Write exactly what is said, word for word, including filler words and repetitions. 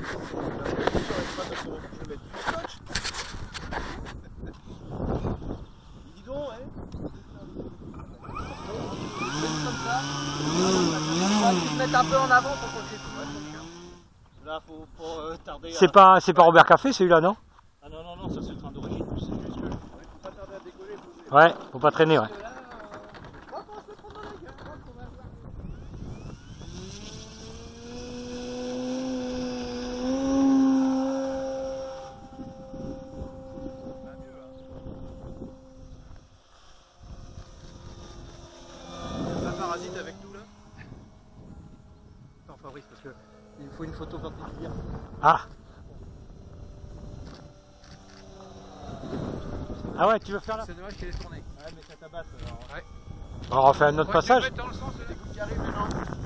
Je vais mettre du scotch. Dis donc, hein. Comme ça. Tu te mets un peu en avant pour qu'on le là, faut, faut euh, tarder. C'est pas, c'est pas Robert Café celui-là, non? Ah non, non, non, ça c'est le train d'origine. C'est juste que. Faut pas tarder à décoller. Faut... Ouais, faut pas traîner, ouais. Parasite avec nous là. Attends Fabrice parce que il faut une photo particulière. Ah. Ah ouais, tu veux faire là? C'est dommage qu'elle est tournée. Ouais mais ça tabasse alors. Ouais. On refait un autre Ouais, passage. tu peux mettre dans le sens des gouttes qui arrivent maintenant.